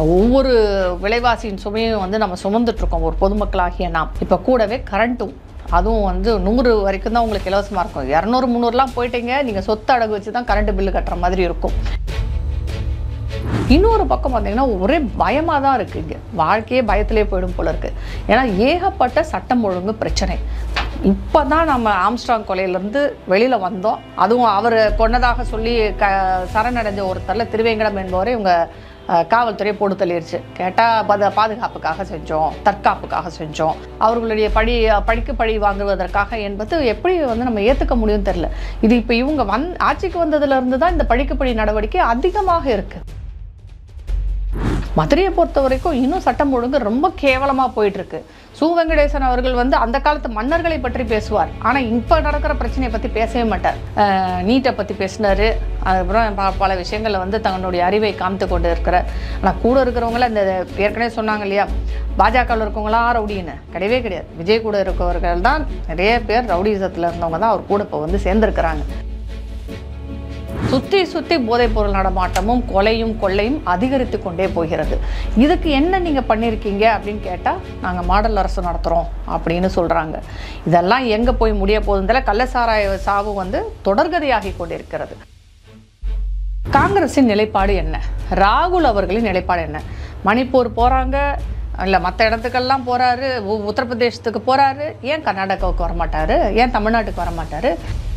ஒவ்வொரு விலைவாசியின் சுமையும் வந்து நம்ம சுமந்துட்டுருக்கோம் ஒரு பொதுமக்களாகிய நாம். இப்போ கூடவே கரண்ட்டும், அதுவும் வந்து 100 வரைக்கும் தான் உங்களுக்கு இலவசமாக இருக்கும். 200 300லாம் போயிட்டீங்க, நீங்கள் சொத்து அடகு வச்சு தான் கரண்ட் பில்லு கட்டுற மாதிரி இருக்கும். இன்னொரு பக்கம் பார்த்தீங்கன்னா ஒரே பயமாக தான் இருக்குது. இங்கே வாழ்க்கையே பயத்திலே போயிடும் போல இருக்குது. ஏன்னா ஏகப்பட்ட சட்டம் ஒழுங்கு பிரச்சனை. இப்போ தான் நம்ம ஆம்ஸ்ட்ராங் கொலையிலேருந்து வெளியில் வந்தோம். அதுவும் அவர் கொன்னதாக சொல்லி சரணடைஞ்ச ஒருத்தரில் திருவேங்கடம் என்பவரை இவங்க காவல்துறை போட்டு தள்ளிடுச்சு. கேட்டால் பாதுகாப்புக்காக செஞ்சோம், தற்காப்புக்காக செஞ்சோம், அவர்களுடைய படிக்கு பழி வாங்குவதற்காக என்பது எப்படி வந்து நம்ம ஏற்றுக்க முடியும்னு தெரில. இது இப்போ இவங்க ஆட்சிக்கு வந்ததுலேருந்து தான் இந்த படிக்கு பழி நடவடிக்கை அதிகமாக இருக்குது. மதுரையை பொறுத்த வரைக்கும் இன்னும் சட்டம் ஒழுங்கு ரொம்ப கேவலமாக போயிட்டுருக்கு. சு. வெங்கடேசன் அவர்கள் வந்து அந்த காலத்து மன்னர்களை பற்றி பேசுவார், ஆனால் இப்போ நடக்கிற பிரச்சனையை பற்றி பேசவே மாட்டார். நீட்டை பற்றி பேசினார். அதுக்கப்புறம் பல விஷயங்களில் வந்து தன்னுடைய அறிவை காமித்து கொண்டு இருக்கிறார். ஆனால் கூட இருக்கிறவங்கள இந்த ஏற்கனவே சொன்னாங்க இல்லையா, பாஜகவில் இருக்கவங்களாம் ரவுடின்னு கிடையவே கிடையாது. விஜய் கூட இருக்கவர்கள் தான் நிறைய பேர் ரவுடிசத்தில் இருந்தவங்க தான் அவர் கூட இப்போ வந்து சேர்ந்துருக்கிறாங்க. சுற்றி சுற்றி போதைப்பொருள் நடமாட்டமும் கொலையும் கொள்ளையும் அதிகரித்து கொண்டே போகிறது. இதுக்கு என்ன நீங்கள் பண்ணியிருக்கீங்க அப்படின்னு கேட்டால் நாங்கள் மாடல் அரசு நடத்துகிறோம் அப்படின்னு சொல்கிறாங்க. இதெல்லாம் எங்கே போய் முடிய போகுதுல. கள்ளசாராய சாவு வந்து தொடர்கதையாகி கொண்டிருக்கிறது. காங்கிரஸின் நிலைப்பாடு என்ன? ராகுல் அவர்களின் நிலைப்பாடு என்ன? மணிப்பூர் போகிறாங்க, இல்லை மற்ற இடத்துக்கெல்லாம் போகிறாரு, உத்தரப்பிரதேசத்துக்கு போகிறாரு, ஏன் கர்நாடகாவுக்கு வரமாட்டார், ஏன் தமிழ்நாட்டுக்கு வரமாட்டார்?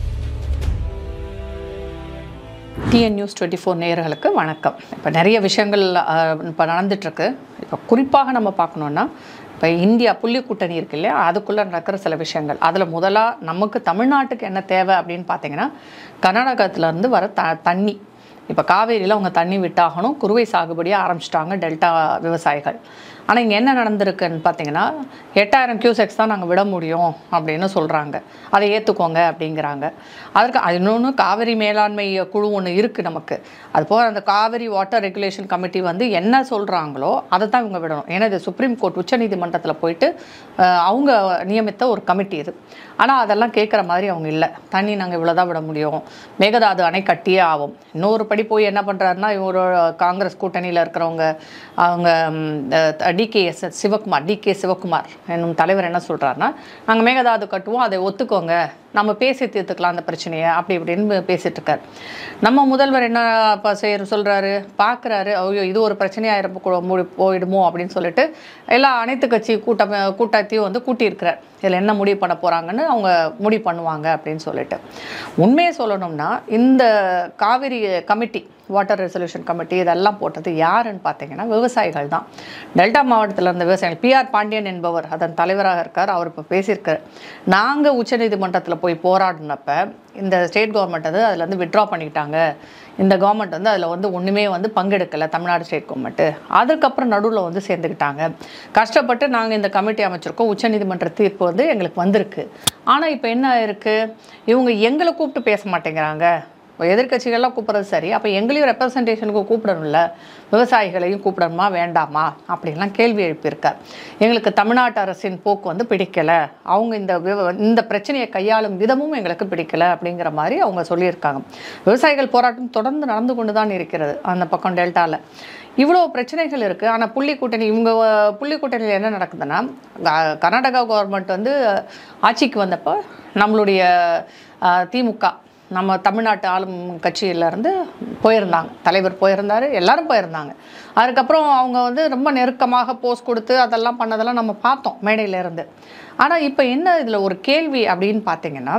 டிஎன் நியூஸ் 24 நேயர்களுக்கு வணக்கம். இப்போ நிறைய விஷயங்கள் இப்போ நடந்துகிட்ருக்கு. இப்போ குறிப்பாக நம்ம பார்க்கணுன்னா, இப்போ இந்தியா புள்ளி கூட்டணி இருக்கு இல்லையா, அதுக்குள்ளே நடக்கிற சில விஷயங்கள். அதில் முதலாக நமக்கு தமிழ்நாட்டுக்கு என்ன தேவை அப்படின்னு பார்த்தீங்கன்னா, கர்நாடகத்திலேருந்து வர தண்ணி. இப்போ காவேரியில் அவங்க தண்ணி விட்டாகணும். குறுவை சாகுபடியாக ஆரம்பிச்சிட்டாங்க டெல்டா விவசாயிகள். ஆனால் இங்கே என்ன நடந்திருக்குன்னு பார்த்தீங்கன்னா, 8000 கியூசெக்ஸ் தான் நாங்கள் விட முடியும் அப்படின்னு சொல்கிறாங்க. அதை ஏற்றுக்கோங்க அப்படிங்கிறாங்க. அதற்கு இன்னொன்று காவிரி மேலாண்மை குழு ஒன்று இருக்குது நமக்கு. அதுபோக அந்த காவிரி வாட்டர் ரெகுலேஷன் கமிட்டி வந்து என்ன சொல்கிறாங்களோ அதை தான் இவங்க விடணும். ஏன்னா இது சுப்ரீம் கோர்ட் உச்சநீதிமன்றத்தில் போயிட்டு அவங்க நியமித்த ஒரு கமிட்டி இது. ஆனால் அதெல்லாம் கேட்குற மாதிரி அவங்க இல்லை. தண்ணி நாங்கள் இவ்வளோ தான் விட முடியும், மேகதாது அணை கட்டியே ஆகும். இன்னொரு படி போய் என்ன பண்ணுறாருன்னா, இவர் காங்கிரஸ் கூட்டணியில் இருக்கிறவங்க அவங்க டிகே சிவகுமார் என்னும் தலைவர் என்ன சொல்கிறாருன்னா, நாங்கள் மேகதாது கட்டுவோம், அதை ஒத்துக்கோங்க, நம்ம பேசி தீர்த்துக்கலாம் அந்த பிரச்சனையை அப்படி இப்படின்னு பேசிகிட்டு இருக்கார். நம்ம முதல்வர் என்ன இப்போ சொல்கிறாரு, பார்க்குறாரு, ஐயோ இது ஒரு பிரச்சனையாக போயிடுமோ அப்படின்னு சொல்லிட்டு அனைத்து கட்சி கூட்டத்தையும் வந்து கூட்டியிருக்கிறார். இதில் என்ன முடிவு பண்ண போகிறாங்கன்னு அவங்க முடிவு பண்ணுவாங்க அப்படின்னு சொல்லிட்டு. உண்மையை சொல்லணும்னா, இந்த Kaveri committee, water resolution committee இதெல்லாம் போட்டது யாருன்னு பார்த்தீங்கன்னா விவசாயிகள் தான். டெல்டா மாவட்டத்தில் இருந்த விவசாயிகள். PR பாண்டியன் என்பவர் அதன் தலைவராக இருக்கார். அவர் இப்போ பேசியிருக்கார், நாங்கள் உச்சநீதிமன்றத்தில் போய் போராடினப்ப இந்த ஸ்டேட் கவர்மெண்ட் வந்து அதில் வந்து விட்ரா பண்ணிக்கிட்டாங்க. இந்த கவர்மெண்ட் வந்து அதில் வந்து ஒன்றுமே வந்து பங்கெடுக்கலை, தமிழ்நாடு ஸ்டேட் கவர்மெண்ட்டு. அதுக்கப்புறம் நடுவில் வந்து சேர்ந்துக்கிட்டாங்க. கஷ்டப்பட்டு நாங்கள் இந்த கமிட்டி அமைச்சிருக்கோம், உச்சநீதிமன்ற தீர்ப்பு வந்து எங்களுக்கு வந்திருக்கு. ஆனால் இப்போ என்ன இருக்குது, இவங்க எங்களை கூப்பிட்டு பேச மாட்டேங்கிறாங்க. இப்போ எதிர்கட்சிகள்லாம் கூப்பிட்றது சரி, அப்போ எங்களையும் ரெப்ரசன்டேஷனுக்கு கூப்பிடணும்ல, விவசாயிகளையும் கூப்பிடணுமா வேண்டாமா அப்படின்லாம் கேள்வி எழுப்பியிருக்கார். எங்களுக்கு தமிழ்நாட்டு அரசின் போக்கு வந்து பிடிக்கலை, அவங்க இந்த பிரச்சனையை கையாளும் விதமும் எங்களுக்கு பிடிக்கலை அப்படிங்கிற மாதிரி அவங்க சொல்லியிருக்காங்க. விவசாயிகள் போராட்டம் தொடர்ந்து நடந்து கொண்டு தான் இருக்கிறது அந்த பக்கம் டெல்டாவில். இவ்வளோ பிரச்சனைகள் இருக்குது. ஆனால் புள்ளி கூட்டணியில் என்ன நடக்குதுன்னா, கர்நாடகா கவர்மெண்ட் வந்து ஆட்சிக்கு வந்தப்போ நம்மளுடைய திமுக, நம்ம தமிழ்நாட்டு ஆளும் கட்சியிலேருந்து போயிருந்தாங்க, தலைவர் போயிருந்தார், எல்லாரும் போயிருந்தாங்க. அதுக்கப்புறம் அவங்க வந்து ரொம்ப நெருக்கமாக போஸ்ட் கொடுத்து அதெல்லாம் பண்ணதெல்லாம் நம்ம பார்த்தோம் மேடையிலேருந்து. ஆனால் இப்போ என்ன இதில் ஒரு கேள்வி அப்படின்னு பார்த்தீங்கன்னா,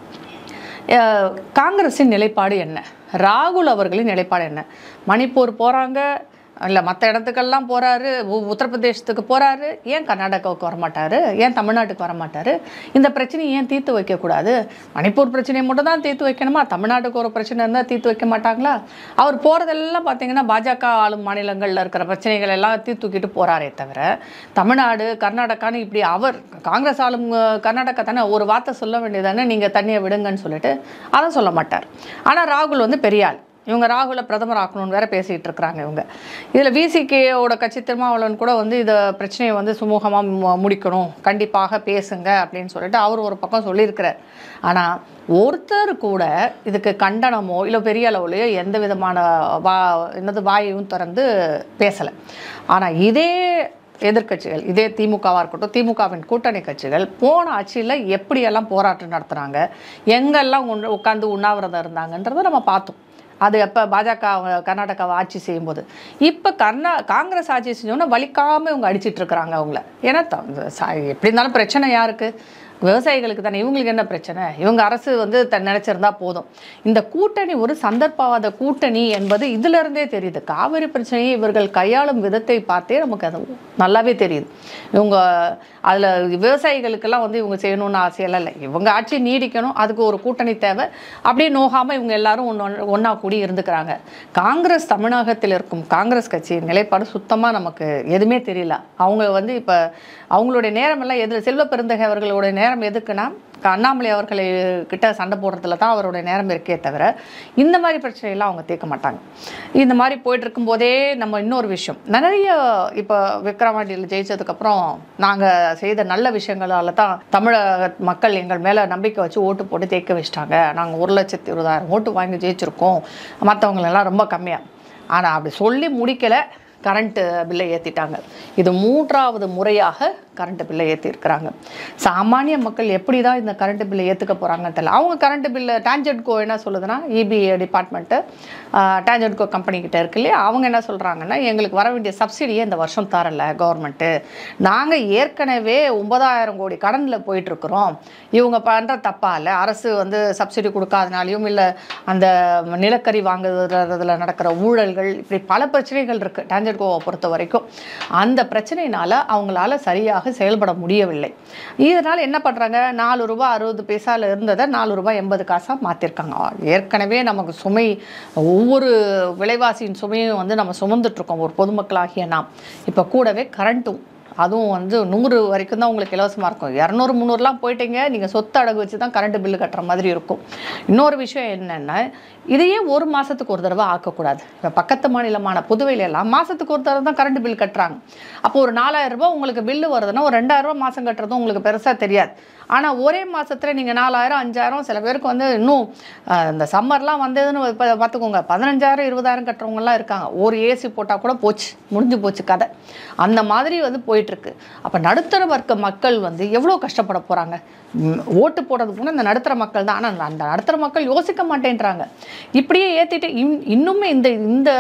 காங்கிரஸின் நிலைப்பாடு என்ன, ராகுல் அவர்களின் நிலைப்பாடு என்ன? மணிப்பூர் போகிறாங்க, இல்லை மற்ற இடத்துக்கெல்லாம் போகிறாரு, உத்தரப்பிரதேசத்துக்கு போகிறாரு, ஏன் கர்நாடகாவுக்கு வரமாட்டார், ஏன் தமிழ்நாட்டுக்கு வரமாட்டார்? இந்த பிரச்சனையை ஏன் தீர்த்து வைக்கக்கூடாது? மணிப்பூர் பிரச்சனையை மட்டும் தான் தீர்த்து வைக்கணுமா? தமிழ்நாட்டுக்கு ஒரு பிரச்சனை இருந்தால் தீர்த்து வைக்க மாட்டாங்களா? அவர் போகிறதெல்லாம் பார்த்தீங்கன்னா பாஜக ஆளும் மாநிலங்களில் இருக்கிற பிரச்சனைகள் எல்லாம் தூக்கிட்டு போகிறாரே தவிர, தமிழ்நாடு கர்நாடகான்னு இப்படி அவர் காங்கிரஸ் ஆளும் கர்நாடகா தானே ஒரு வார்த்தை சொல்ல வேண்டியதானே, நீங்கள் தண்ணியை விடுங்கன்னு சொல்லிட்டு அதை சொல்ல மாட்டார். ஆனால் ராகுல் வந்து பெரியாள், இவங்க ராகுலை பிரதமர் ஆக்கணும்னு வேற பேசிகிட்டு இருக்கிறாங்க இவங்க. இதில் விசிகேயோட கட்சி திருமாவளவன் கூட வந்து இதை பிரச்சனையை வந்து சுமூகமாக முடிக்கணும், கண்டிப்பாக பேசுங்க அப்படின்னு சொல்லிட்டு அவர் ஒரு பக்கம் சொல்லியிருக்கிறார். ஆனால் ஒருத்தர் கூட இதுக்கு கண்டனமோ இல்லை பெரிய அளவுலையோ எந்த விதமான வாயையும் திறந்து பேசலை. ஆனால் இதே எதிர்கட்சிகள், இதே திமுகவாக இருக்கட்டும், திமுகவின் கூட்டணி கட்சிகள் போன ஆட்சியில் எப்படியெல்லாம் போராட்டம் நடத்துகிறாங்க, எங்கெல்லாம் உட்காந்து உண்ணாவிரதம் இருந்தாங்கன்றதை நம்ம பார்த்தோம். அது எப்போ பாஜக கர்நாடகாவை ஆட்சி செய்யும்போது. இப்போ காங்கிரஸ் ஆட்சி செஞ்சோன்னா வலிக்காமல் இவங்க அடிச்சிட்டு இருக்கிறாங்க அவங்கள. ஏன்னா எப்படி இருந்தாலும் பிரச்சனை யாருக்கு? விவசாயிகளுக்கு தானே. இவங்களுக்கு என்ன பிரச்சனை? இவங்க அரசு வந்து நினச்சிருந்தா போதும். இந்த கூட்டணி ஒரு சந்தர்ப்பவாத கூட்டணி என்பது இதிலிருந்தே தெரியுது. காவிரி பிரச்சனையை இவர்கள் கையாளும் விதத்தை பார்த்தே நமக்கு அது நல்லாவே தெரியுது. இவங்க அதில் விவசாயிகளுக்கெல்லாம் வந்து இவங்க செய்யணும்னு ஆசையெல்லாம் இல்லை. இவங்க ஆட்சி நீடிக்கணும், அதுக்கு ஒரு கூட்டணி தேவை. அப்படியே நோகாமல் இவங்க எல்லாரும் ஒன்றா கூடி இருந்துக்கிறாங்க. காங்கிரஸ் தமிழகத்தில் இருக்கும் காங்கிரஸ் கட்சியின் நிலைப்பாடு சுத்தமாக நமக்கு எதுவுமே தெரியல. அவங்க வந்து இப்போ அவங்களுடைய நேரமெல்லாம் எதில் செல்வ பெருந்தகை அவர்களுடைய நேரம் எதுக்குன்னா அண்ணாமலை அவர்களை கிட்ட சண்டை போடுறதுல தான் அவருடைய நேரம் இருக்கே தவிர இந்த மாதிரி பிரச்சனையெல்லாம் அவங்க தீர்க்க மாட்டாங்க. இந்த மாதிரி போயிட்டு இருக்கும்போதே நம்ம இன்னொரு விஷயம், நிறைய இப்போ விக்ரவாண்டியில் ஜெயிச்சதுக்கப்புறம் நாங்கள் செய்த நல்ல விஷயங்களால் தான் தமிழக மக்கள் எங்கள் மேலே நம்பிக்கை வச்சு ஓட்டு போட்டு ஜெயிக்க வச்சிட்டாங்க, நாங்கள் 1,20,000 ஓட்டு வாங்கி ஜெயிச்சிருக்கோம், மற்றவங்களெல்லாம் ரொம்ப கம்மியாக. ஆனால் அப்படி சொல்லி முடிக்கலை, கரண்ட்டு பில்லை ஏற்றிட்டாங்க. இது 3வது முறையாக கரண்ட்டு பில்லை ஏற்றிருக்கிறாங்க. சாமானிய மக்கள் எப்படி தான் இந்த கரண்ட்டு பில்லை ஏற்றுக்க போகிறாங்கன்னு தெரியல. அவங்க கரண்ட்டு பில்லு டான்ஜெட்கோ என்ன சொல்லுதுன்னா, இபி டிபார்ட்மெண்ட்டு டான்ஜெட்கோ கம்பெனிக்கிட்ட இருக்கு இல்லையா, அவங்க என்ன சொல்கிறாங்கன்னா, எங்களுக்கு வர வேண்டிய சப்சிடியை இந்த வருஷம் தரலை கவர்மெண்ட்டு, நாங்கள் ஏற்கனவே 9,000 கோடி கடனில் போயிட்டுருக்குறோம், இவங்க பண்ணுற தப்பா இல்லை, அரசு வந்து சப்சிடி கொடுக்காதனாலையும் இல்லை அந்த நிலக்கரி வாங்குறதுல நடக்கிற ஊழல்கள், இப்படி பல பிரச்சனைகள் இருக்குது டான்ஜெட்கோவை பொறுத்த வரைக்கும். அந்த பிரச்சனையினால் அவங்களால சரியாக செயல்பட முடியவில்லை. இதனால் என்ன பண்ணுறாங்க, 4 ரூபாய் 60 பைசாவில் இருந்ததை 4 ரூபாய் 80 காசாக மாற்றிருக்காங்க. ஏற்கனவே நமக்கு சுமை, ஒவ்வொரு விலைவாசியின் சுமையும் வந்து நம்ம சுமந்துட்டுருக்கோம் ஒரு பொதுமக்களாகிய நாம். இப்போ கூடவே கரண்ட்டும், அதுவும் வந்து 100 வரைக்கும் தான் உங்களுக்கு இலவசமாக இருக்கும். 200 300லாம் போயிட்டீங்க, நீங்கள் சொத்து அடகு வச்சு தான் கரண்ட் பில்லு கட்டுற மாதிரி இருக்கும். இன்னொரு விஷயம் என்னென்னா, இதையே ஒரு மாதத்துக்கு ஒரு தடவை ஆக்கக்கூடாது. இப்போ பக்கத்து மாநிலமான புதுவையிலெல்லாம் மாதத்துக்கு ஒரு தடவை தான் கரண்ட் பில் கட்டுறாங்க. அப்போ ஒரு 4,000 ரூபாய் உங்களுக்கு பில்லு வருதுன்னா ஒரு 2,000 ரூபாய் மாதம் கட்டுறதும் உங்களுக்கு பெருசாக தெரியாது. ஆனால் ஒரே மாதத்தில் நீங்கள் 4,000 5,000, சில பேருக்கு வந்து இன்னும் இந்த சம்மர்லாம் வந்ததுன்னு இப்போ பார்த்துக்கோங்க, 15,000 20,000 கட்டுறவங்கலாம் இருக்காங்க. ஒரு ஏசி போட்டால் கூட போச்சு, முடிஞ்சு போச்சு கதை. அந்த மாதிரி வந்து போயிட்டுருக்கு. அப்போ நடுத்தர வர்க்க மக்கள் வந்து எவ்வளோ கஷ்டப்பட போகிறாங்க. ஓட்டு போடுறதுக்கு முன்னே இந்த நடுத்தர மக்கள் தான். ஆனால் அந்த நடுத்தர மக்கள் யோசிக்க மாட்டேன்றாங்க. இப்படியே ஏற்றிட்டு இன்னுமே இந்த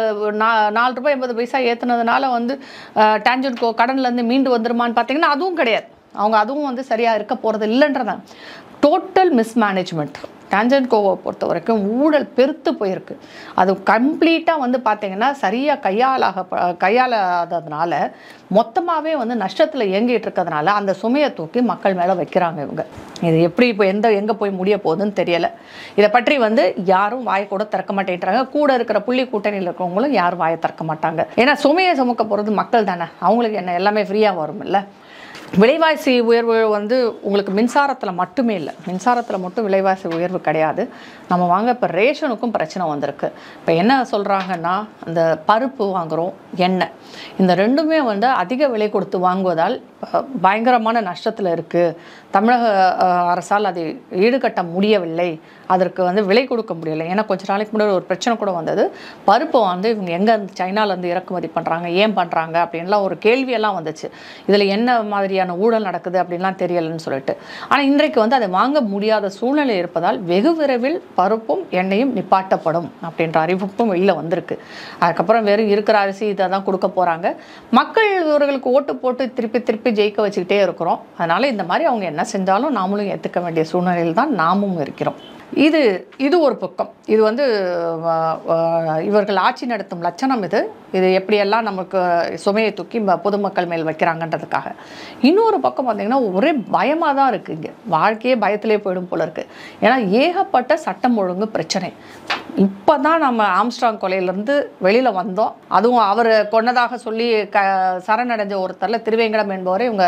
4 ரூபாய் 80 பைசா ஏற்றுனதுனால வந்து டான்ஜெட்கோ கடன்லேருந்து மீண்டு வந்துருமான்னு பார்த்தீங்கன்னா அதுவும் கிடையாது. அவங்க அதுவும் வந்து சரியாக இருக்க போகிறது இல்லைன்றதான். Total mismanagement. டான்ஜெட்கோவை பொறுத்த வரைக்கும் ஊழல் பெருத்து போயிருக்கு. அது கம்ப்ளீட்டாக வந்து பார்த்திங்கன்னா சரியாக கையாளாததுனால மொத்தமாகவே வந்து நஷ்டத்தில் இயங்கிட்டு இருக்கிறதுனால அந்த சுமையை தூக்கி மக்கள் மேலே வைக்கிறாங்க இவங்க. இது எப்படி இப்போ எங்கே போய் முடிய போகுதுன்னு தெரியலை. இதை பற்றி வந்து யாரும் வாயை கூட திறக்க மாட்டேன்றாங்க. கூட இருக்கிற புள்ளி கூட்டணியில் இருக்கிறவங்களும் யாரும் வாயை திறக்க மாட்டாங்க. ஏன்னா சுமையை சுமக்க போகிறது மக்கள் தானே, அவங்களுக்கு என்ன எல்லாமே ஃப்ரீயாக வரும் இல்லை. விலைவாசி உயர்வு வந்து உங்களுக்கு மின்சாரத்தில் மட்டுமே இல்லை, மின்சாரத்தில் மட்டும் விலைவாசி உயர்வு கிடையாது. நம்ம வாங்க இப்போ ரேஷனுக்கும் பிரச்சனை வந்திருக்கு. இப்போ என்ன சொல்கிறாங்கன்னா, அந்த பருப்பு வாங்குகிறோம், எண்ணெய், இந்த ரெண்டுமே வந்து அதிக விலை கொடுத்து வாங்குவதால் பயங்கரமான நஷ்டத்தில் இருக்குது. தமிழக அரசால் அதை ஈடுகட்ட முடியவில்லை, அதற்கு வந்து விலை கொடுக்க முடியலை. ஏன்னா கொஞ்ச நாளைக்கு முன்னாடி ஒரு பிரச்சனை கூட வந்தது. பருப்பை வந்து இவங்க எங்கே சைனாலேருந்து இறக்குமதி பண்ணுறாங்க, ஏன் பண்ணுறாங்க அப்படின்லாம் ஒரு கேள்வியெல்லாம் வந்துச்சு. இதில் என்ன மாதிரியான ஊழல் நடக்குது அப்படின்லாம் தெரியலைன்னு சொல்லிட்டு. ஆனால் இன்றைக்கு வந்து அதை வாங்க முடியாத சூழ்நிலை இருப்பதால் வெகு விரைவில் பருப்பும் எண்ணெயும் நிப்பாட்டப்படும் அப்படின்ற அறிவிப்பும் வெளியில் வந்திருக்கு. அதுக்கப்புறம் வெறும் இருக்கிற அரிசி இதை தான் கொடுக்க போகிறாங்க. மக்கள் இவர்களுக்கு ஓட்டு போட்டு திருப்பி ஜெயிக்க வச்சுக்கிட்டே இருக்கிறோம். அதனால் இந்த மாதிரி அவங்க என்ன செஞ்சாலும் நாமளும் ஏற்றுக்க வேண்டிய சூழ்நிலையில் தான் நாமும் இருக்கிறோம். இது ஒரு பக்கம். இது வந்து இவர்கள் ஆட்சி நடத்தும் லட்சணம். இது எப்படியெல்லாம் நமக்கு சுமையை தூக்கி பொதுமக்கள் மேல் வைக்கிறாங்கன்றதுக்காக. இன்னொரு பக்கம் பார்த்திங்கன்னா ஒரே பயமாக தான் இருக்குது. இங்கே வாழ்க்கையே பயத்திலே போயிடும் போல இருக்குது. ஏன்னா ஏகப்பட்ட சட்டம் ஒழுங்கு பிரச்சனை. இப்போ தான் நம்ம ஆம்ஸ்ட்ராங் கொலையிலேருந்து வெளியில் வந்தோம். அதுவும் அவர் கொன்னதாக சொல்லி சரணடைஞ்ச ஒருத்தரில் திருவேங்கடம் என்பவரை இவங்க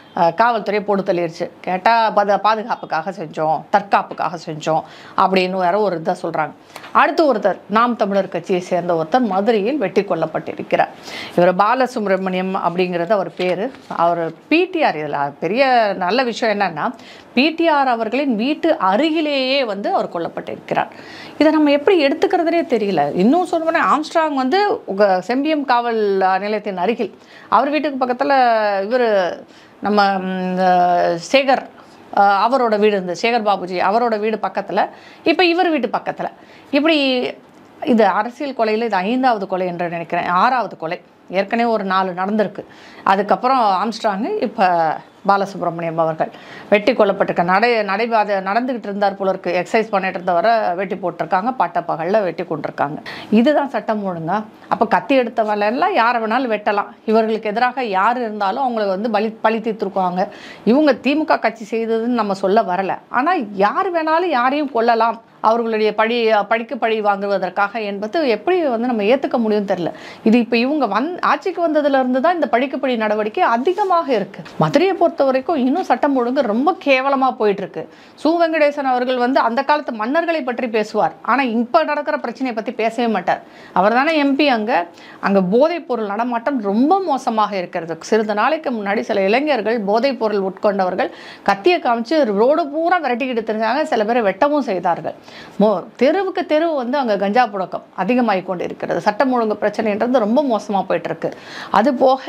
காவல்துறை போட்டு தள்ளிடுச்சு. கேட்டால் பாதுகாப்புக்காக செஞ்சோம், தற்காப்புக்காக செஞ்சோம் அப்படின்னு வேற ஒரு இதாக சொல்கிறாங்க. அடுத்து ஒருத்தர் நாம் தமிழர் கட்சியை சேர்ந்த ஒருத்தர் மதுரையில் வெட்டி கொல்லப்பட்டிருக்கிறார். இவர் பாலசுப்ரமணியம் அப்படிங்கிறது அவர் பேர். அவர் பிடிஆர். இதில் பெரிய நல்ல விஷயம் என்னன்னா, பிடிஆர் அவர்களின் வீட்டு அருகிலேயே வந்து அவர் கொல்லப்பட்டிருக்கிறார். இதை நம்ம எப்படி எடுத்துக்கிறதுனே தெரியல. இன்னும் சொல்லணும்னா ஆம்ஸ்ட்ராங் வந்து செம்பியம் காவல் நிலையத்தின் அருகில், அவர் வீட்டுக்கு பக்கத்தில் இவர் நம்ம சேகர் அவரோட வீடு இருந்தது, சேகர் பாபுஜி அவரோட வீடு பக்கத்தில், இப்போ இவர் வீட்டு பக்கத்தில். இப்படி இது அரசியல் கொலையில் இது 5வது கொலை என்று நினைக்கிறேன், 6வது கொலை. ஏற்கனவே ஒரு 4 நடந்திருக்கு. அதுக்கப்புறம் ஆம்ஸ்ட்ராங்கு, இப்போ பாலசுப்ரமணியம் அவர்கள் வெட்டி கொல்லப்பட்டிருக்க நடைபாதை நடந்துக்கிட்டு இருந்தார் போல இருக்கு. எக்ஸசைஸ் பண்ணிட்டு இருந்தவரை வெட்டி போட்டிருக்காங்க, பட்டப்பகலில் வெட்டி கொண்டிருக்காங்க. இதுதான் சட்டம் ஒழுங்கா? அப்போ கத்தி எடுத்தவரெல்லாம் யாரை வேணாலும் வெட்டலாம். இவர்களுக்கு எதிராக யார் இருந்தாலும் அவங்களை வந்து பழி தீர்த்துருக்காங்க. இவங்க திமுக கட்சி செய்ததுன்னு நம்ம சொல்ல வரலை. ஆனால் யார் வேணாலும் யாரையும் கொல்லலாம் அவர்களுடைய படிக்கு பழி வாங்குவதற்காக என்பது எப்படி வந்து நம்ம ஏற்றுக்க முடியும்னு தெரியல. இது இப்போ இவங்க ஆட்சிக்கு வந்ததுலேருந்து தான் இந்த படிக்கு பழி நடவடிக்கை அதிகமாக இருக்குது. மதுரையை பொறுத்த வரைக்கும் இன்னும் சட்டம் ஒழுங்கு ரொம்ப கேவலமாக போயிட்டுருக்கு. சு வெங்கடேசன் அவர்கள் வந்து அந்த காலத்து மன்னர்களை பற்றி பேசுவார், ஆனால் இப்போ நடக்கிற பிரச்சனையை பற்றி பேசவே மாட்டார். அவர் தானே எம்பி. அங்கே போதைப் பொருள் நடமாட்டம் ரொம்ப மோசமாக இருக்கிறது. சிறிது நாளைக்கு முன்னாடி சில இளைஞர்கள் போதைப் பொருள் உட்கொண்டவர்கள் கத்தியை காமிச்சு ரோடு பூரா விரட்டிக்கிட்டு தெரிஞ்சாங்க. சில பேரை வெட்டவும் செய்தார்கள். தெருவுக்கு தெருவு வந்து அங்கே கஞ்சா புழக்கம் அதிகமாகி கொண்டு இருக்கிறது. சட்டம் ஒழுங்கு பிரச்சனைன்றது ரொம்ப மோசமாக போயிட்டுருக்கு. அது போக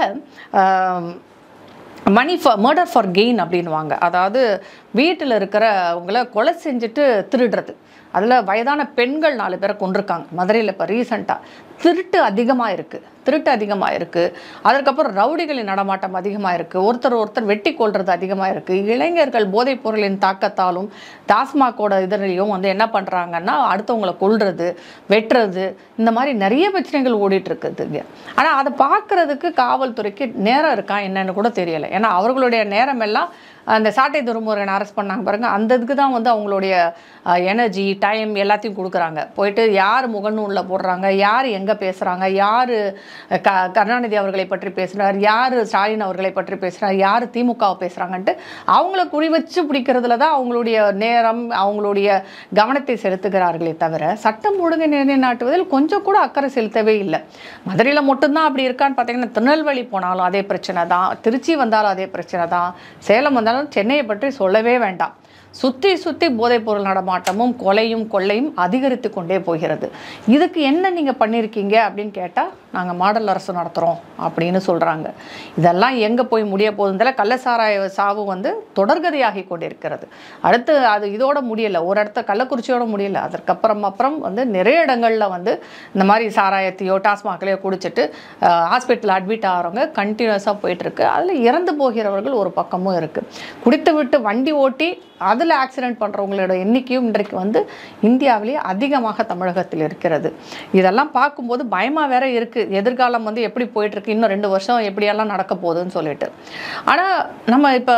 மர்டர் ஃபார் கெயின் அப்படின்வாங்க. அதாவது வீட்டில் இருக்கிறவங்களை கொலை செஞ்சுட்டு திருடுறது. அதில் வயதான பெண்கள் 4 பேரை கொண்டிருக்காங்க மதுரையில். இப்போ ரீசெண்டாக திருட்டு அதிகமாக இருக்குது. அதுக்கப்புறம் ரவுடிகளின் நடமாட்டம் அதிகமாக இருக்குது. ஒருத்தர் வெட்டி கொள்வது அதிகமாக இருக்குது. இளைஞர்கள் போதைப் பொருளின் தாக்கத்தாலும் டாஸ்மாகோட இதனையும் வந்து என்ன பண்ணுறாங்கன்னா அடுத்தவங்களை கொல்றது, வெட்டுறது, இந்த மாதிரி நிறைய பிரச்சனைகள் ஓடிட்டுருக்குதுங்க. ஆனால் அதை பார்க்குறதுக்கு காவல்துறைக்கு நேரம் இருக்கா என்னன்னு கூட தெரியலை. ஏன்னா அவர்களுடைய நேரம் எல்லாம் அந்த சாட்டை துறைமுருகனை அரெஸ்ட் பண்ணாங்க பாருங்கள், அந்த இதுக்கு தான் வந்து அவங்களுடைய எனர்ஜி டைம் எல்லாத்தையும் கொடுக்குறாங்க. போயிட்டு யார் முகநூலில் போடுறாங்க, யார் எங்கே பேசுகிறாங்க, யார் கருணாநிதி அவர்களை பற்றி பேசுகிறார், யார் ஸ்டாலின் அவர்களை பற்றி பேசுகிறார், யார் திமுகவை பேசுகிறாங்கன்ட்டு அவங்கள குறி வச்சு பிடிக்கிறதுல தான் அவங்களுடைய நேரம், அவங்களுடைய கவனத்தை செலுத்துகிறார்களே தவிர சட்டம் ஒழுங்கை நிலைநாட்டுவதில் கொஞ்சம் கூட அக்கறை செலுத்தவே இல்லை. மதுரையில் மட்டும்தான் அப்படி இருக்கான்னு பார்த்தீங்கன்னா, திருநெல்வேலி போனாலும் அதே பிரச்சனை தான், திருச்சி வந்தாலும் அதே பிரச்சனை தான், சேலம் வந்தாலும், சென்னையை பற்றி சொல்லவே வேண்டாம். சுற்றி போதைப்பொருள் நடமாட்டமும் கொலையும் கொள்ளையும் அதிகரித்து கொண்டே போகிறது. இதுக்கு என்ன நீங்கள் பண்ணியிருக்கீங்க அப்படின்னு கேட்டால், நாங்கள் மாடல் அரசு நடத்துகிறோம் அப்படின்னு சொல்கிறாங்க. இதெல்லாம் எங்கே போய் முடிய போகுதுல. கள்ளசாராய சாவு வந்து தொடர்கதையாகி கொண்டிருக்கிறது. அடுத்து அது இதோட முடியலை, ஒரு இடத்த கள்ளக்குறிச்சியோட முடியலை. அப்புறம் வந்து நிறைய இடங்களில் வந்து இந்த மாதிரி சாராயத்தையோ டாஸ்மாக்லையோ குடிச்சிட்டு ஹாஸ்பிட்டலில் அட்மிட் ஆகிறவங்க கண்டினியூஸாக போயிட்டுருக்கு. அதில் இறந்து போகிறவர்கள் ஒரு பக்கமும் இருக்குது. குடித்து விட்டு வண்டி ஓட்டி அதில் ஆக்சிடென்ட் பண்ணுறவங்களோட எண்ணிக்கையும் இன்றைக்கு வந்து இந்தியாவிலேயே அதிகமாக தமிழகத்தில் இருக்கிறது. இதெல்லாம் பார்க்கும்போது பயமாக வேற இருக்குது. எதிர்காலம் வந்து எப்படி போயிட்டுருக்கு, இன்னும் 2 வருஷம் எப்படியெல்லாம் நடக்க போகுதுன்னு சொல்லிட்டு. ஆனால் நம்ம இப்போ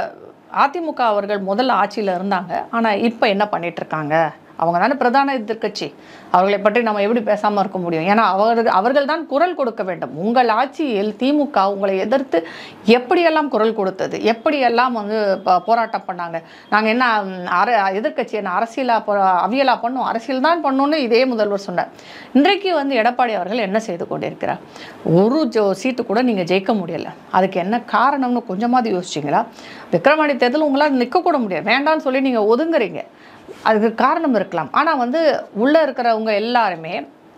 அதிமுக அவர்கள் முதல்ல ஆட்சியில் இருந்தாங்க, ஆனால் இப்போ என்ன பண்ணிகிட்ருக்காங்க? அவங்க தானே பிரதான எதிர்க்கட்சி. அவர்களை பற்றி நம்ம எப்படி பேசாமல் இருக்க முடியும்? ஏன்னா அவர்கள் தான் குரல் கொடுக்க வேண்டும். உங்கள் ஆட்சியில் திமுக உங்களை எதிர்த்து எப்படியெல்லாம் குரல் கொடுத்தது, எப்படியெல்லாம் வந்து போராட்டம் பண்ணாங்க. நாங்கள் என்ன எதிர்க்கட்சி என்ன அவியலாக பண்ணோம், அரசியல் தான் பண்ணோன்னு இதே முதல்வர் சொன்னார். இன்றைக்கு வந்து எடப்பாடி அவர்கள் என்ன செய்து கொண்டிருக்கிறார்? ஒரு சீட்டு கூட நீங்கள் ஜெயிக்க முடியலை. அதுக்கு என்ன காரணம்னு கொஞ்சமாவது யோசிச்சிங்களா? விக்கிரவாண்டி தேர்தல் உங்களால் நிற்கக்கூட முடியாது, வேண்டான்னு சொல்லி நீங்கள் ஒதுங்குறீங்க. அதுக்கு காரணம் இருக்கலாம். ஆனால் வந்து உள்ளே இருக்கிறவங்க எல்லாருமே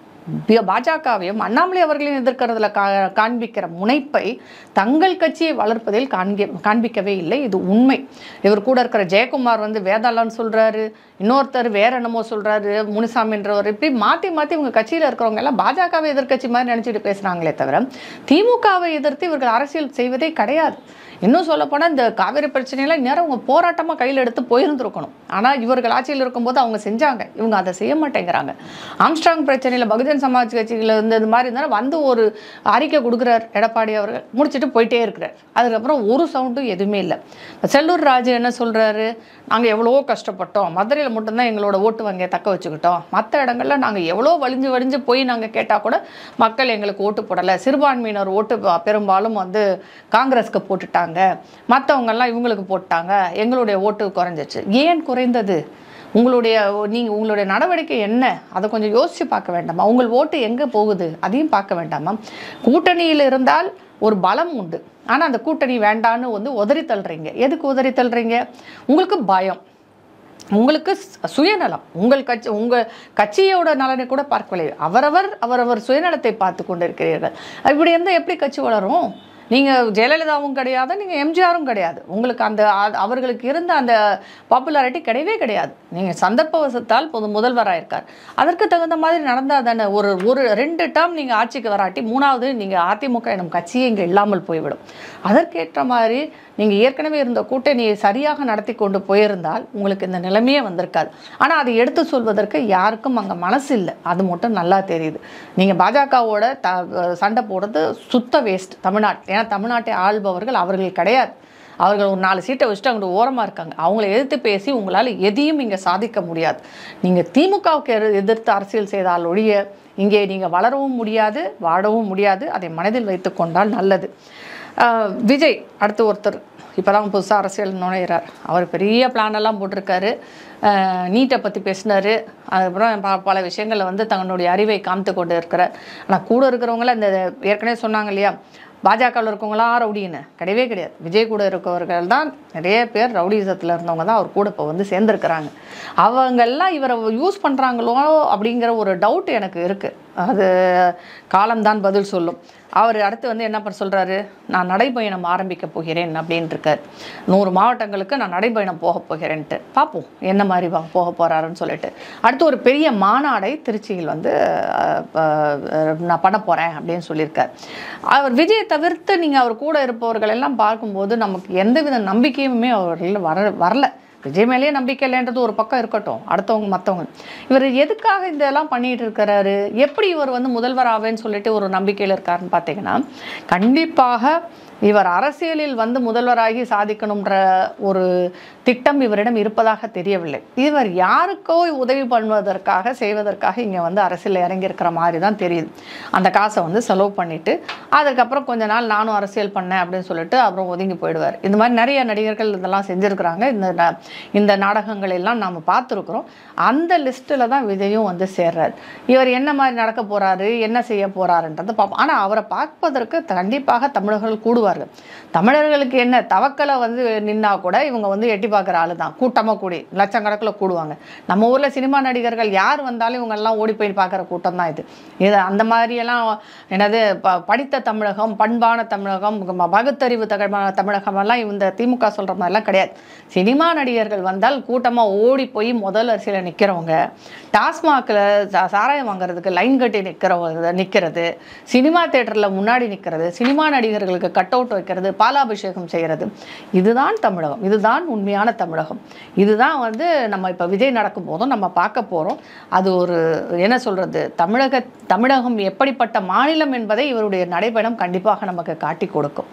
பாஜகவையும் அண்ணாமலை அவர்களையும் எதிர்க்கிறதுல காண்பிக்கிற முனைப்பை தங்கள் கட்சியை வளர்ப்பதில் காண்பிக்கவே இல்லை. இது உண்மை. இவர் கூட இருக்கிற ஜெயக்குமார் வந்து வேதாளம்னு சொல்கிறாரு, இன்னொருத்தர் வேற என்னமோ சொல்கிறாரு, முனிசாமின்றவர். இப்படி மாற்றி இவங்க கட்சியில் இருக்கிறவங்க எல்லாம் பாஜகவை எதிர்கட்சி மாதிரி நினச்சிட்டு பேசுகிறாங்களே தவிர திமுகவை எதிர்த்து இவர்கள் அரசியல் செய்வதே கிடையாது. இன்னும் சொல்லப்போனால் இந்த காவிரி பிரச்சனையில் நேரம் அவங்க போராட்டமாக கையில் எடுத்து போயிருந்துருக்கணும். ஆனால் இவர்கள் ஆட்சியில் இருக்கும்போது அவங்க செஞ்சாங்க, இவங்க அதை செய்ய மாட்டேங்கிறாங்க. ஆம்ஸ்ட்ராங் பிரச்சனையில் பகுஜன் பகுஜன் சமாஜ் கட்சியில் இந்த மாதிரி இருந்தாலும் வந்து ஒரு அறிக்கை கொடுக்குறார் எடப்பாடி அவர்கள், முடிச்சுட்டு போயிட்டே இருக்கிறார். அதுக்கப்புறம் ஒரு சவுண்டும் எதுவுமே இல்லை. செல்லூர் ராஜு என்ன சொல்கிறாரு, நாங்கள் எவ்வளோ கஷ்டப்பட்டோம், மதுரையில் மட்டும்தான் எங்களோட ஓட்டு வங்கியை தக்க வச்சுக்கிட்டோம், மற்ற இடங்கள்ல நாங்கள் எவ்வளோ வலிஞ்சு போய் நாங்கள் கேட்டால் கூட மக்கள் எங்களுக்கு ஓட்டு போடலை, சிறுபான்மையினர் ஓட்டு பெரும்பாலும் வந்து காங்கிரஸ்க்கு போட்டுட்டாங்க, மற்றவங்கெல்லாம் இவங்களுக்கு போட்டாங்க, எங்களுடைய ஓட்டு குறைஞ்சிச்சு. ஏன் குறைந்தது? உங்களுடைய நடவடிக்கை என்ன? அதை கொஞ்சம் யோசித்து பார்க்க வேண்டாமா? உங்கள் ஓட்டு எங்கே போகுது அதையும் பார்க்க வேண்டாமா? கூட்டணியில் இருந்தால் ஒரு பலம் உண்டு, ஆனால் அந்த கூட்டணி வேண்டான்னு வந்து உதறி தள்ளுறீங்க. எதுக்கு உதறி தள்ளுறீங்க? உங்களுக்கு பயம், உங்களுக்கு சுயநலம். உங்கள் கட்சியோட நலனை கூட பார்க்கவில்லை, அவரவர் சுயநலத்தை பார்த்து கொண்டு இருக்கிறீர்கள். இப்படி இருந்தால் எப்படி கட்சி வளரும்? நீங்கள் ஜெயலலிதாவும் கிடையாது, நீங்கள் எம்ஜிஆரும் கிடையாது. உங்களுக்கு அவர்களுக்கு இருந்த அந்த பாப்புலாரிட்டி கிடையவே கிடையாது. நீங்கள் சந்தர்ப்பவசத்தால் முதல்வராக இருக்கார், அதற்கு தகுந்த மாதிரி நடந்தால் தானே. ஒரு 2 டேர்ம் நீங்கள் ஆட்சிக்கு வராட்டி 3வது நீங்கள் அதிமுக எனும் கட்சியே இங்கே இல்லாமல் போய்விடும். அதற்கேற்ற மாதிரி நீங்கள் ஏற்கனவே இருந்த கூட்டணியை சரியாக நடத்தி கொண்டு போயிருந்தால் உங்களுக்கு இந்த நிலைமையே வந்திருக்காது. ஆனால் அதை எடுத்து சொல்வதற்கு யாருக்கும் அங்கே மனசு இல்லை, அது மட்டும் நல்லா தெரியுது. நீங்கள் பாஜகவோட சண்டை போடுறது சுத்த வேஸ்ட் தமிழ்நாட்டு. ஏன்னா தமிழ்நாட்டை ஆள்பவர்கள் அவர்கள் கிடையாது. அவர்கள் ஒரு 4 சீட்டை வச்சுட்டு அங்கிட்டு ஓரமாக இருக்காங்க. அவங்கள எதிர்த்து பேசி உங்களால் எதையும் இங்கே சாதிக்க முடியாது. நீங்கள் திமுகவுக்கு எதிர்த்து அரசியல் செய்தால் ஒழிய இங்கே நீங்கள் வளரவும் முடியாது, வாழவும் முடியாது. அதை மனதில் வைத்து கொண்டால் நல்லது. விஜய் அடுத்து ஒருத்தர் இப்போ தான் புதுசாக அரசியல் நுழைகிறார். அவர் பெரிய பிளானெல்லாம் போட்டிருக்காரு. நீட்டை பற்றி பேசினார். அதுக்கப்புறம் பல விஷயங்களில் வந்து தங்களுடைய அறிவை காமித்து கொண்டு இருக்கிறார். ஆனால் கூட இருக்கிறவங்கள இந்த ஏற்கனவே சொன்னாங்க இல்லையா, பாஜகவில் இருக்கவங்களாம் ரவுடின்னு கிடையவே கிடையாது. விஜய் கூட இருக்கவர்கள் தான் நிறைய பேர் ரவுடிசத்தில் இருந்தவங்க தான் அவர் கூட இப்போ வந்து சேர்ந்துருக்கிறாங்க. அவங்கெல்லாம் இவரை யூஸ் பண்ணுறாங்களோ அப்படிங்கிற ஒரு டவுட் எனக்கு இருக்குது. அது காலம்தான் பதில் சொல்லும். அவர் அடுத்து வந்து என்ன சொல்கிறாரு, நான் நடைபயணம் ஆரம்பிக்க போகிறேன் அப்படின்ட்டு இருக்கார். 100 மாவட்டங்களுக்கு நான் நடைபயணம் போக போகிறேன்ட்டு. பார்ப்போம் என்ன மாதிரி போக போகிறாருன்னு சொல்லிட்டு. அடுத்து ஒரு பெரிய மாநாடை திருச்சியில் வந்து நான் பண்ண போகிறேன் அப்படின்னு சொல்லியிருக்கார். அவர் விஜயை தவிர்த்து நீங்கள் அவர் கூட இருப்பவர்கள் எல்லாம் பார்க்கும்போது நமக்கு எந்தவித நம்பிக்கையுமே அவர்கள் வரல. விஜய் மேலேயே நம்பிக்கை இல்லைன்றது ஒரு பக்கம் இருக்கட்டும், அடுத்தவங்க மற்றவங்க இவர் எதுக்காக இதெல்லாம் பண்ணிகிட்டு இருக்கிறாரு? எப்படி இவர் வந்து முதல்வர் ஆவேன்னு சொல்லிட்டு ஒரு நம்பிக்கையில் இருக்காருன்னு பார்த்தீங்கன்னா, கண்டிப்பாக இவர் அரசியலில் வந்து முதல்வராகி சாதிக்கணுன்ற ஒரு திட்டம் இவரிடம் இருப்பதாக தெரியவில்லை. இவர் யாருக்கோ உதவி பண்ணுவதற்காக செய்வதற்காக இங்கே வந்து அரசியலில் இறங்கியிருக்கிற மாதிரி தான் தெரியுது. அந்த காசை வந்து செலவு பண்ணிவிட்டு அதுக்கப்புறம் கொஞ்ச நாள் நானும் அரசியல் பண்ணேன் அப்படின்னு சொல்லிட்டு அப்புறம் ஒதுங்கி போயிடுவார். இந்த மாதிரி நிறைய நடிகர்கள் இதெல்லாம் செஞ்சுருக்கிறாங்க. இந்த நாடகங்கள் எல்லாம் நாம் பார்த்துருக்குறோம். அந்த லிஸ்ட்டில் தான் விஜயும் வந்து சேர்றார். இவர் என்ன மாதிரி நடக்க போகிறாரு, என்ன செய்ய போகிறாருன்றதை பார்ப்போம். ஆனால் அவரை பார்ப்பதற்கு கண்டிப்பாக தமிழர்கள் கூடுவார்கள். தமிழர்களுக்கு என்ன தவக்கலை வந்து நின்னா கூட இவங்க வந்து எட்டி பார்க்குற ஆளு தான். கூட்டமாக கூடி லட்சக்கணக்கில் கூடுவாங்க. நம்ம ஊரில் சினிமா நடிகர்கள் யார் வந்தாலும் இவங்கெல்லாம் ஓடி போய் பார்க்குற கூட்டம் தான் இது அந்த மாதிரியெல்லாம் என்னது படித்த தமிழகம், பண்பான தமிழகம், பகுத்தறிவு தமிழகம் எல்லாம் இந்த திமுக சொல்கிற மாதிரிலாம் கிடையாது. சினிமா நடிகர்கள் வந்தால் கூட்டமாக ஓடி போய் முதல் வரிசையில் நிற்கிறவங்க, டாஸ்மாகில் சாராயம் வாங்குறதுக்கு லைன் கட்டி நிற்கிறது, சினிமா தேட்டரில் முன்னாடி நிற்கிறது, சினிமா நடிகர்களுக்கு கட் அவுட் வைக்கிறது, பாலாபிஷேகம் செய்கிறது. இதுதான் தமிழகம், இதுதான் உண்மையான தமிழகம். இதுதான் வந்து நம்ம இப்போ விஜய் நடக்கும் போதும் நம்ம பார்க்க போகிறோம். அது ஒரு என்ன சொல்கிறது, தமிழகம் எப்படிப்பட்ட மாநிலம் என்பதை இவருடைய நடைபயணம் கண்டிப்பாக நமக்கு காட்டி கொடுக்கும்.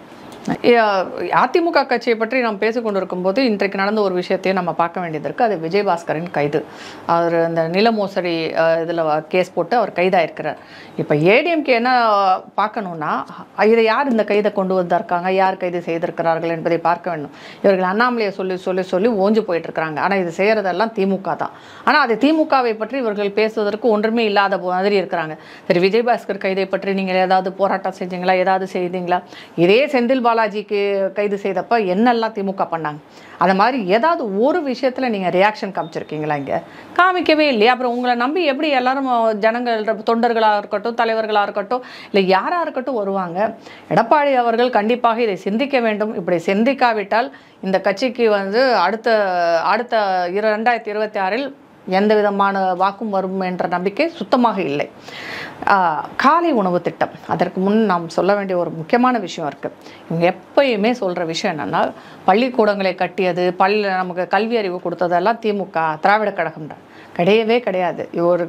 அதிமுக கட்சியை பற்றி நாம் பேசிக்கொண்டிருக்கும் போது இன்றைக்கு நடந்த ஒரு விஷயத்தையும் நம்ம பார்க்க வேண்டியது இருக்குது. அது விஜயபாஸ்கரின் கைது. அவர் அந்த நில மோசடி இதில் கேஸ் போட்டு அவர் கைதாயிருக்கிறார். இப்போ ஏடிஎம்கே என்ன பார்க்கணுன்னா, இதை யார் இந்த கைதை கொண்டு வந்திருக்காங்க, யார் கைது செய்திருக்கிறார்கள் என்பதை பார்க்க வேண்டும். இவர்கள் அண்ணாமலையை சொல்லி ஓஞ்சு போயிட்டுருக்கிறாங்க. ஆனால் இது செய்கிறதெல்லாம் திமுக தான். ஆனால் அது திமுகவை பற்றி இவர்கள் பேசுவதற்கு ஒன்றுமே இல்லாத மாதிரி இருக்கிறாங்க. சரி, விஜயபாஸ்கர் கைதை பற்றி நீங்கள் ஏதாவது போராட்டம் செஞ்சீங்களா, ஏதாவது செய்தீங்களா? இதே செந்தில் பாலாஜிக்கு கைது செய்தப்ப என்னெல்லாம் திமுக பண்ணாங்க? அது மாதிரி ஏதாவது ஒரு விஷயத்தில் நீங்கள் ரியாக்ஷன் காமிச்சிருக்கீங்களா? இங்கே காமிக்கவே இல்லையா? அப்புறம் உங்களை நம்பி எப்படி எல்லாரும் ஜனங்கள், தொண்டர்களாக இருக்கட்டும், தலைவர்களாக இருக்கட்டும், இல்லை யாராக இருக்கட்டும் வருவாங்க? எடப்பாடி அவர்கள் கண்டிப்பாக இதை சிந்திக்க வேண்டும். இப்படி சிந்திக்காவிட்டால் இந்த கட்சிக்கு வந்து அடுத்த 2026 எந்த விதமான வாக்கும் வரும் என்ற நம்பிக்கை சுத்தமாக இல்லை. காலை உணவு திட்டம், அதற்கு முன் நாம் சொல்ல வேண்டிய ஒரு முக்கியமான விஷயம் இருக்குது. இவங்க எப்பயுமே சொல்கிற விஷயம் என்னென்னா, பள்ளிக்கூடங்களை கட்டியது, நமக்கு கல்வி அறிவு கொடுத்ததெல்லாம் திமுக, திராவிட கழகம் தான். கிடையவே கிடையாது.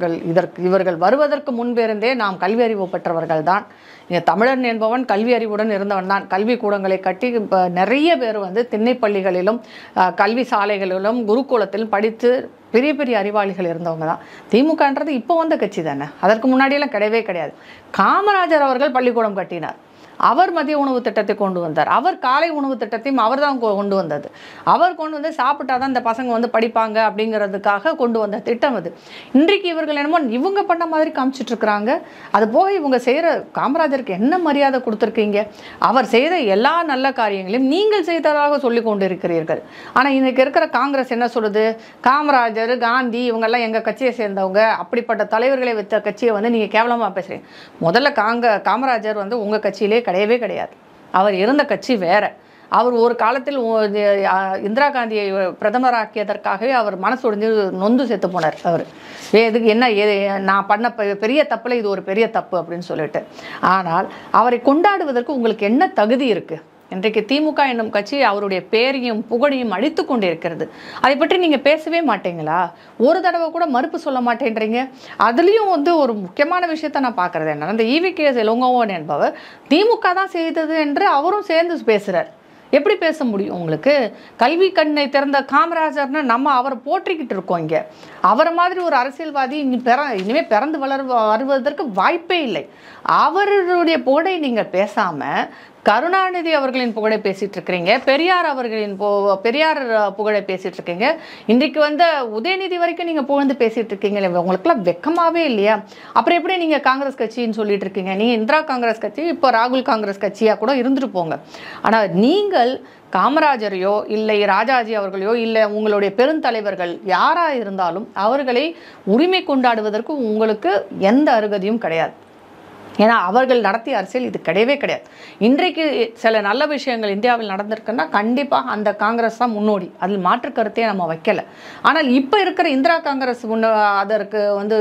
இவர்கள் வருவதற்கு முன்பிருந்தே நாம் கல்வி அறிவு பெற்றவர்கள் தான். இங்கே தமிழன் என்பவன் கல்வி அறிவுடன் இருந்தவன் தான். கல்வி கூடங்களை கட்டி இப்போ நிறைய பேர் திண்ணைப்பள்ளிகளிலும் கல்வி சாலைகளிலும் குருகுலத்திலும் படித்து பெரிய பெரிய அறிவாளிகள் இருந்தவங்க தான். திமுகன்றது இப்போ வந்த கட்சி தானே, அதற்கு முன்னாடியெல்லாம் கிடையவே கிடையாது. காமராஜர் அவர்கள் பள்ளிக்கூடம் கட்டினார், அவர் மதிய உணவு திட்டத்தை கொண்டு வந்தார், அவர் காலை உணவு திட்டத்தையும் அவர் தான் கொண்டு வந்தது. அவர் கொண்டு வந்து சாப்பிட்டா தான் இந்த பசங்க படிப்பாங்க அப்படிங்கிறதுக்காக கொண்டு வந்த திட்டம் அது. இன்றைக்கு இவர்கள் என்னமோ இவங்க பண்ண மாதிரி காமிச்சிட்ருக்குறாங்க. அது போக இவங்க செய்கிற காமராஜருக்கு என்ன மரியாதை கொடுத்துருக்கீங்க? அவர் செய்த எல்லா நல்ல காரியங்களையும் நீங்கள் செய்ததாக சொல்லி கொண்டு இருக்கிறீர்கள். ஆனால் இன்றைக்கி இருக்கிற காங்கிரஸ் என்ன சொல்லுது? காமராஜர், காந்தி இவங்கெல்லாம் எங்கள் கட்சியை சேர்ந்தவங்க, அப்படிப்பட்ட தலைவர்களை வைத்த கட்சியை நீங்கள் கேவலமாக பேசுகிறீங்க. முதல்ல காமராஜர் உங்கள் கட்சியிலே கிடையவே கிடையாது. அவர் இருந்த கட்சி வேற. அவர் ஒரு காலத்தில் இந்திரா காந்தியை பிரதமராக்கியதற்காகவே அவர் மனசொடிஞ்சு நொந்து செத்து போனார். அவர் இதுக்கு என்ன, நான் பண்ண பெரிய தப்பில் இது ஒரு பெரிய தப்பு அப்படின்னு சொல்லிட்டு. ஆனால் அவரை கொண்டாடுவதற்கு உங்களுக்கு என்ன தகுதி இருக்குது? இன்றைக்கு திமுக என்னும் கட்சி அவருடைய பேரையும் புகழையும் அழித்து கொண்டு இருக்கிறது. அதை பற்றி நீங்கள் பேசவே மாட்டீங்களா? ஒரு தடவை கூட மறுப்பு சொல்ல மாட்டேன்றீங்க. அதுலேயும் ஒரு முக்கியமான விஷயத்தை நான் பார்க்குறது என்னன்னா, இந்த EVKS இளங்கோவன் என்பவர் திமுக தான் செய்தது என்று அவரும் சேர்ந்து பேசுகிறார். எப்படி பேச முடியும் உங்களுக்கு? கல்வி கண்ணை திறந்த காமராஜர்னு நம்ம அவரை போற்றிக்கிட்டு இருக்கோம். இங்கே அவரை மாதிரி ஒரு அரசியல்வாதி இனிமேல் பிறந்து வருவதற்கு வாய்ப்பே இல்லை. அவருடைய புகழை நீங்கள் பேசாமல் கருணாநிதி அவர்களின் புகழை பேசிகிட்டு இருக்கிறீங்க, பெரியார் அவர்களின் பெரியார் புகழை பேசிகிட்டு இருக்கீங்க, இன்றைக்கு உதயநிதி வரைக்கும் நீங்கள் புகழ்ந்து பேசிகிட்டு இருக்கீங்களே, உங்களுக்குலாம் வெக்கமாகவே இல்லையா? அப்புறம் எப்படி நீங்கள் காங்கிரஸ் கட்சின்னு சொல்லிட்டு இருக்கீங்க? நீங்கள் இந்திரா காங்கிரஸ் கட்சி, இப்போ ராகுல் காங்கிரஸ் கட்சியாக கூட இருந்துட்டு போங்க. ஆனால் நீங்கள் காமராஜரையோ இல்லை ராஜாஜி அவர்களையோ இல்லை உங்களுடைய பெருந்தலைவர்கள் யாராக இருந்தாலும் அவர்களை உரிமை கொண்டாடுவதற்கு உங்களுக்கு எந்த அருகதையும் கிடையாது. ஏன்னா அவர்கள் நடத்திய அரசியல் இது கிடையவே கிடையாது. இன்றைக்கு சில நல்ல விஷயங்கள் இந்தியாவில் நடந்திருக்குன்னா கண்டிப்பாக அந்த காங்கிரஸ் தான் முன்னோடி, அதில் மாற்று கருத்தையே நம்ம வைக்கலை. ஆனால் இப்போ இருக்கிற இந்திரா காங்கிரஸ் அதற்கு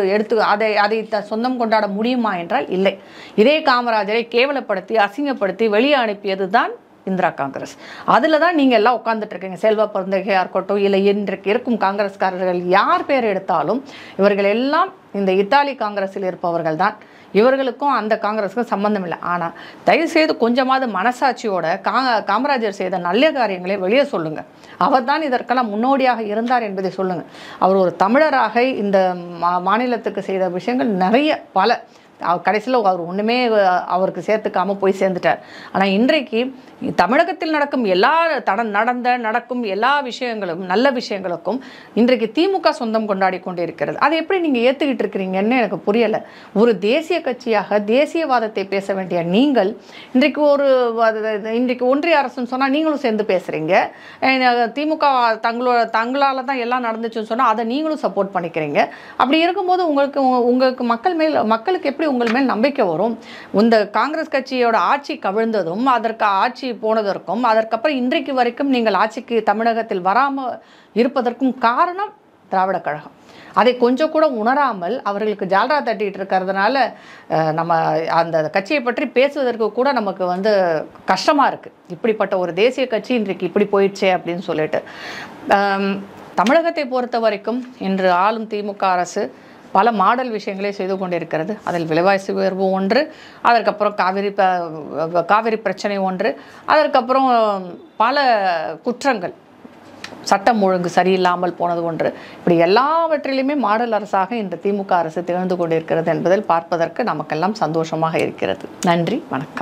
அதை சொந்தம் கொண்டாட முடியுமா என்றால் இல்லை. இதே காமராஜரை கேவலப்படுத்தி அசிங்கப்படுத்தி வெளியே அனுப்பியது தான் இந்திரா காங்கிரஸ். அதில் தான் நீங்கள் எல்லாம் உட்காந்துட்டு இருக்கீங்க. செல்வ பெருந்தகையாக இருக்கட்டும், இல்லை இன்றைக்கு இருக்கும் காங்கிரஸ்காரர்கள் யார் பேர் எடுத்தாலும் இவர்கள் எல்லாம் இந்த இத்தாலி காங்கிரஸில் இருப்பவர்கள் தான். இவர்களுக்கும் அந்த காங்கிரஸுக்கும் சம்பந்தம் இல்லை. ஆனால் தயவுசெய்து கொஞ்சமாவது மனசாட்சியோட காமராஜர் செய்த நல்ல காரியங்களை வெளியே சொல்லுங்கள். அவர் தான் இதற்கெல்லாம் முன்னோடியாக இருந்தார் என்பதை சொல்லுங்கள். அவர் ஒரு தமிழராக இந்த மாநிலத்துக்கு செய்த விஷயங்கள் நிறைய பல. கடைசியில் அவர் ஒன்றுமே அவருக்கு சேர்த்துக்காமல் போய் சேர்ந்துட்டார். ஆனால் இன்றைக்கு தமிழகத்தில் நடக்கும் நடக்கும் எல்லா விஷயங்களும் நல்ல விஷயங்களுக்கும் இன்றைக்கு திமுக சொந்தம் கொண்டாடி கொண்டு இருக்கிறது. அதை எப்படி நீங்கள் ஏற்றுக்கிட்டு இருக்கிறீங்கன்னு எனக்கு புரியலை. ஒரு தேசிய கட்சியாக தேசியவாதத்தை பேச வேண்டிய நீங்கள் இன்றைக்கு ஒன்றிய அரசுன்னு சொன்னால் நீங்களும் சேர்ந்து பேசுகிறீங்க. திமுக தங்களால் தான் எல்லாம் நடந்துச்சுன்னு சொன்னால் அதை நீங்களும் சப்போர்ட் பண்ணிக்கிறீங்க. அப்படி இருக்கும்போது உங்களுக்கு மக்களுக்கு எப்படி உங்கள் மேல் நம்பிக்கை வரும்? இந்த காங்கிரஸ் கட்சியோட ஆட்சி கவிழ்ந்ததும் அதற்கு ஆட்சி போனதற்கும் அதற்கப்புறம் இன்றைக்கு வரைக்கும் நீங்கள் ஆட்சிக்கு தமிழகத்தில் வராமல் இருப்பதற்கும் காரணம் திராவிட கழகம். அதை கொஞ்சம் கூட உணராமல் அவர்களுக்கு ஜால்ரா தட்டிகிட்டு இருக்கிறதுனால நம்ம அந்த கட்சியை பற்றி பேசுவதற்கு கூட நமக்கு கஷ்டமாக இருக்குது. இப்படிப்பட்ட ஒரு தேசிய கட்சி இன்றைக்கு இப்படி போயிடுச்சே அப்படின்னு சொல்லிட்டு. தமிழகத்தை பொறுத்த வரைக்கும் இன்று ஆளும் திமுக அரசு பல மாடல் விஷயங்களே செய்து கொண்டிருக்கிறது. அதில் விலைவாசி உயர்வு ஒன்று, அதற்கப்புறம் காவிரி பிரச்சனை ஒன்று, அதற்கப்புறம் பல குற்றங்கள், சட்டம் ஒழுங்கு சரியில்லாமல் போனது ஒன்று. இப்படி எல்லாவற்றிலுமே மாடல் அரசாக இந்த திமுக அரசு திகழ்ந்து கொண்டிருக்கிறது என்பதில் பார்ப்பதற்கு நமக்கெல்லாம் சந்தோஷமாக இருக்கிறது. நன்றி, வணக்கம்.